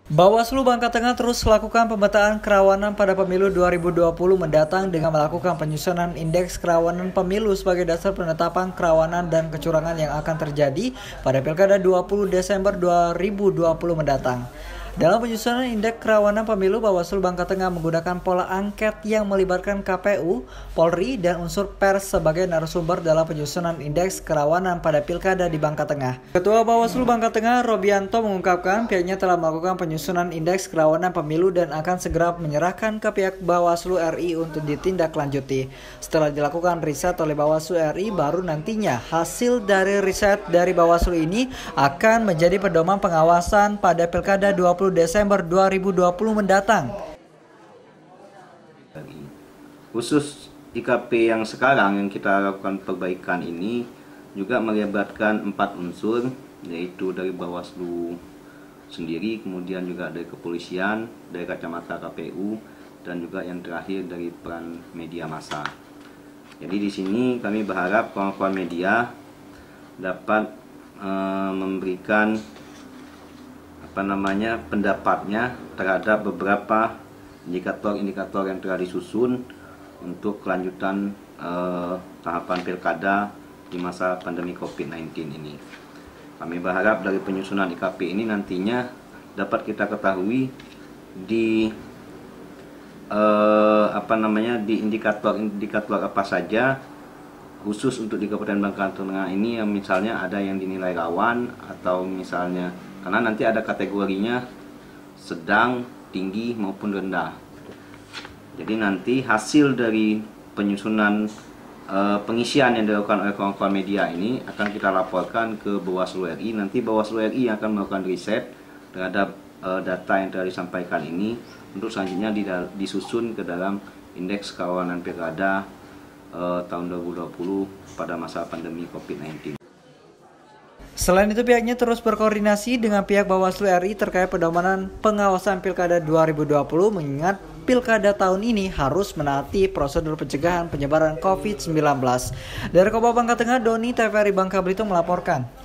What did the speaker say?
Bawaslu Bangka Tengah terus melakukan pemetaan kerawanan pada pemilu 2020 mendatang dengan melakukan penyusunan indeks kerawanan pemilu sebagai dasar penetapan kerawanan dan kecurangan yang akan terjadi pada Pilkada 20 Desember 2020 mendatang. Dalam penyusunan indeks kerawanan pemilu, Bawaslu Bangka Tengah menggunakan pola angket yang melibatkan KPU, Polri, dan unsur pers sebagai narasumber dalam penyusunan indeks kerawanan pada Pilkada di Bangka Tengah. Ketua Bawaslu Bangka Tengah, Robianto, mengungkapkan pihaknya telah melakukan penyusunan indeks kerawanan pemilu dan akan segera menyerahkan ke pihak Bawaslu RI untuk ditindaklanjuti. Setelah dilakukan riset oleh Bawaslu RI, baru nantinya hasil dari riset dari Bawaslu ini akan menjadi pedoman pengawasan pada Pilkada 20 Desember 2020 mendatang. Khusus IKP yang sekarang yang kita lakukan perbaikan ini juga melibatkan 4 unsur, yaitu dari Bawaslu sendiri, kemudian juga dari kepolisian, dari kacamata KPU, dan juga yang terakhir dari peran media massa. Jadi di sini kami berharap kawan-kawan media dapat memberikan pendapatnya terhadap beberapa indikator-indikator yang telah disusun untuk kelanjutan tahapan pilkada di masa pandemi COVID-19 ini. Kami berharap dari penyusunan IKP ini nantinya dapat kita ketahui di di indikator apa saja khusus untuk di Kabupaten Bangka Tengah ini, yang misalnya ada yang dinilai rawan, atau misalnya karena nanti ada kategorinya sedang, tinggi maupun rendah. Jadi nanti hasil dari penyusunan pengisian yang dilakukan oleh kawan-kawan media ini akan kita laporkan ke Bawaslu RI. Nanti Bawaslu RI yang akan melakukan riset terhadap data yang telah disampaikan ini untuk selanjutnya disusun ke dalam indeks kerawanan pilkada tahun 2020 pada masa pandemi COVID-19. Selain itu, pihaknya terus berkoordinasi dengan pihak Bawaslu RI terkait pedoman pengawasan Pilkada 2020, mengingat Pilkada tahun ini harus menaati prosedur pencegahan penyebaran COVID-19. Dari Kota Bangka Tengah, Doni, TVRI Bangka Belitung melaporkan.